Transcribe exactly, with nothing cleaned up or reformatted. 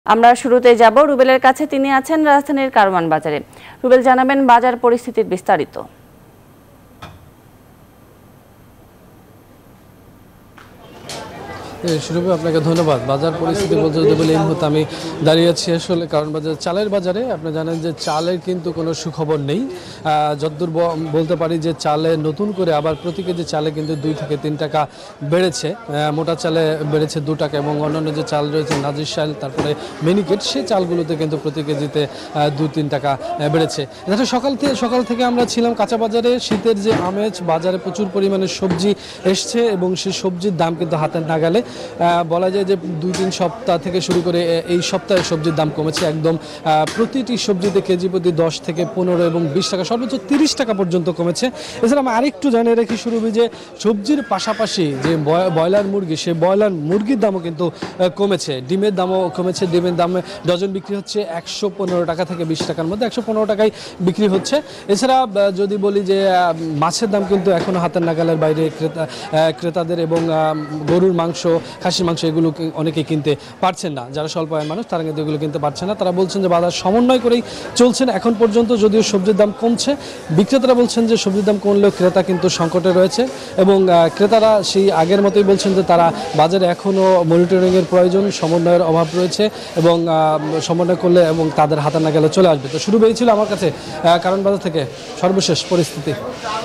আমরা শুরুতে যাব রুবেলের কাছে। তিনি আছেন রাজধানীর কারওয়ান বাজারে। রুবেল, জানাবেন বাজার পরিস্থিতির বিস্তারিত। শুরু আপনাকে ধন্যবাদ। বাজার পরিস্থিতি বলতে যদি বলি, এই মুহূর্তে আমি দাঁড়িয়ে আছি আসলে কারণ বাজার চালের বাজারে। আপনি জানেন যে চালের কিন্তু কোনো সুখবর নেই। যতদূর বলতে পারি যে চালে নতুন করে আবার প্রতি কেজি চালে কিন্তু দুই থেকে তিন টাকা বেড়েছে। মোটা চালে বেড়েছে দু টাকা এবং অন্যান্য যে চাল রয়েছে নাজির চাল, তারপরে মিনিকেট, সেই চালগুলোতে কিন্তু প্রতি কেজিতে দু তিন টাকা বেড়েছে। দেখো, সকাল থেকে সকাল থেকে আমরা ছিলাম কাঁচা বাজারে। শীতের যে আমেজ, বাজারে প্রচুর পরিমাণে সবজি এসছে এবং সেই সবজির দাম কিন্তু হাতের নাগালে। বলা যায় যে দুই তিন সপ্তাহ থেকে শুরু করে এই সপ্তাহে সবজির দাম কমেছে। একদম প্রতিটি সবজিতে কেজি প্রতি দশ থেকে পনেরো এবং বিশ টাকা, সর্বোচ্চ তিরিশ টাকা পর্যন্ত কমেছে। এছাড়া আমি আরেকটু জানিয়ে রাখি শুরু যে সবজির পাশাপাশি যে ব্রয়লার মুরগি, সেই ব্রয়লার মুরগির দামও কিন্তু কমেছে। ডিমের দামও কমেছে। ডিমের দামে ডজন বিক্রি হচ্ছে একশো পনেরো টাকা থেকে বিশ টাকার মধ্যে, একশো পনেরো টাকায় বিক্রি হচ্ছে। এছাড়া যদি বলি যে মাছের দাম কিন্তু এখনও হাতের নাগালের বাইরে ক্রেতা ক্রেতাদের এবং গরুর মাংস, খাসির মাংস এগুলো অনেকেই কিনতে পারছেন না। যারা স্বল্প আয়ের মানুষ তারা কিন্তু এগুলো কিনতে পারছে না। তারা বলছেন যে বাজার সমন্বয় করেই চলছেন এখন পর্যন্ত। যদিও সবজির দাম কমছে, বিক্রেতারা বলছেন যে সবজির দাম কমলেও ক্রেতা কিন্তু সংকটে রয়েছে এবং ক্রেতারা সেই আগের মতোই বলছেন যে তারা বাজারে এখনও মনিটরিংয়ের প্রয়োজন, সমন্বয়ের অভাব রয়েছে এবং সমন্বয় করলে এবং তাদের হাতের নাগালে চলে আসবে। তো শুরু হয়েছিল আমার কাছে কারণ বাজার থেকে সর্বশেষ পরিস্থিতি।